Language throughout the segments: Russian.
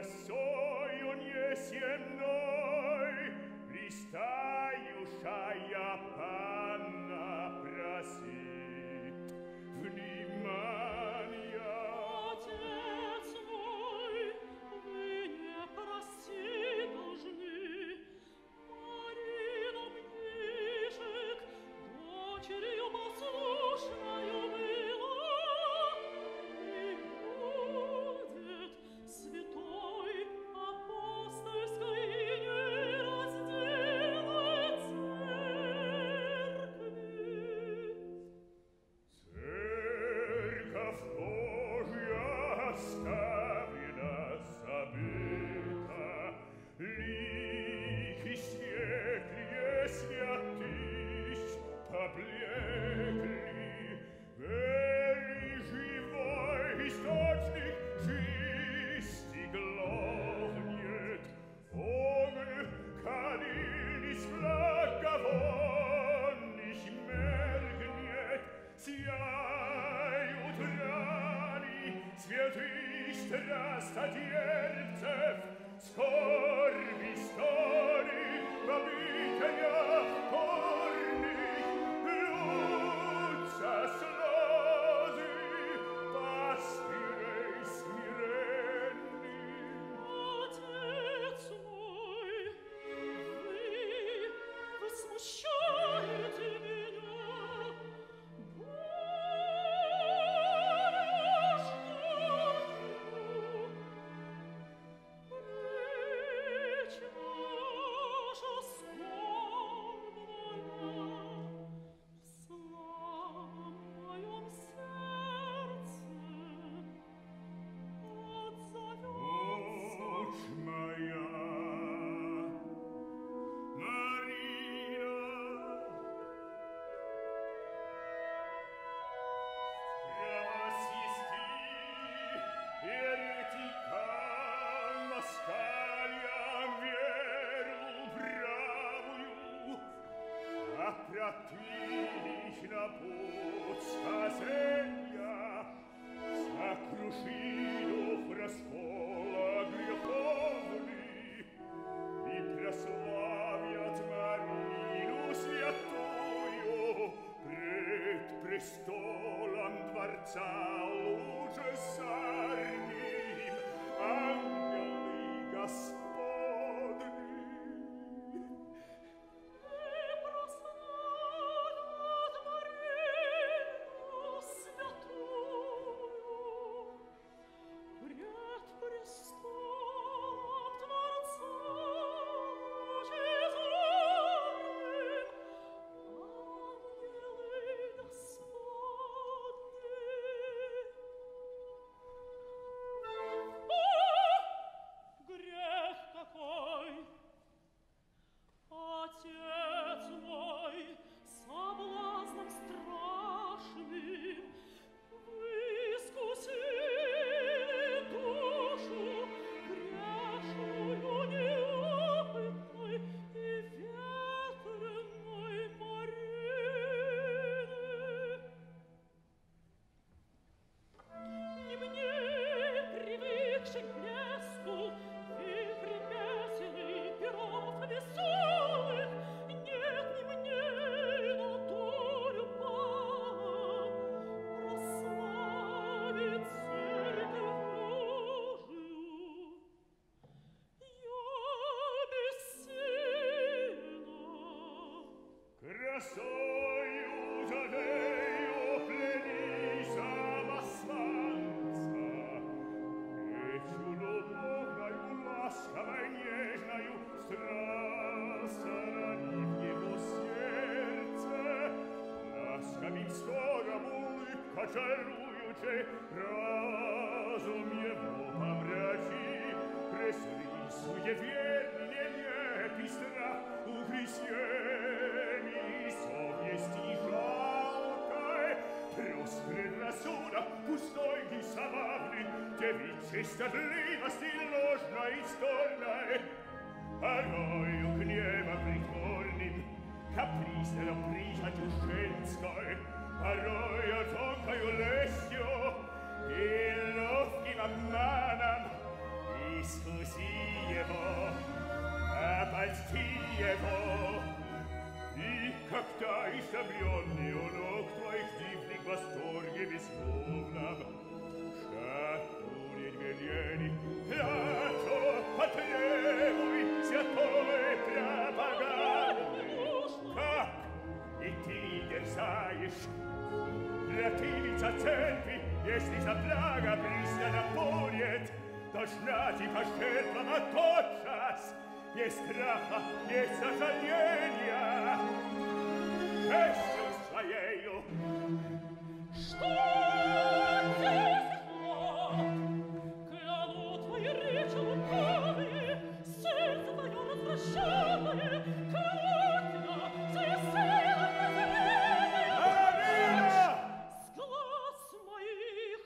красою несемной блистающая панна просит внимания. Отец мой, вы не просить должны. Марину Мнишек, дочерью послушною была, и будет святой апостольской неразделной церкви. Церковь Божья оставлена, забыта, лики светлые святыш поблекли, вели живой источник чисти глохнет, огонь калильниц благовонных меркнет, сияют раны святых страстотерпцев, скорби стали побитая корных, льются слезы пастырей смиренных. Отец мой, вы смущаете меня. Речь ваша Отротвична путска земля, сокруши дух раскола греховный, и прославят Марину святую пред престолом дворца лучше царним, ангелы Господни. Отец мой, соблазном страшным вы искусили душу грешную, неопытной и ветреной Марины. Не мне, привыкшей к блеску, вихрем песен и перов веселых, нет ни мне на долю пала прославить церковь Божию. Я бессильна. Красою за нею плени самосланца, речью любовною, ласковой, нежною, страстно ранив его сердце, ласковым взором улыбка чаруючи, разум его помрачи, пресли суеверие, нет и страх у христиане, совесть и жалкой, плюс предрассудок пустой и забавный, девичьей стыдливости ложной и стольной, порою гневом притворным, капризной прихотью женской, порою тонкою лестью и ловким обманом, и за церкви, если заплага пристана будет, должна типа жертва тотчас, без страха, без сожаления, честью своею. Что здесь кляну твои речи лукавые, сердце твое развращенное, клятва, сия сила презренная, Амина! с глаз моих.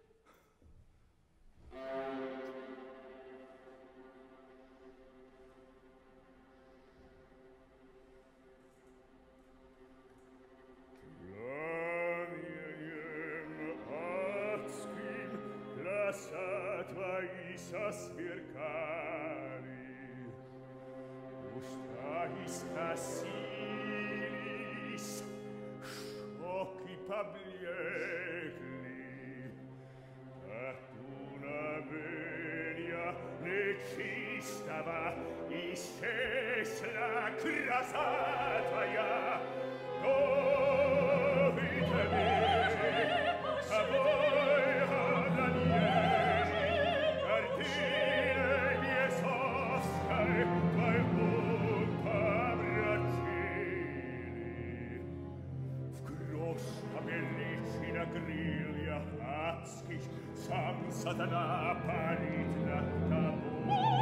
Пламенем адским глаза твои сосверкали, уста искосились, щеки поблекли, от дуновения нечистого исчезла краса твоя. Сам сатана парит над тобой.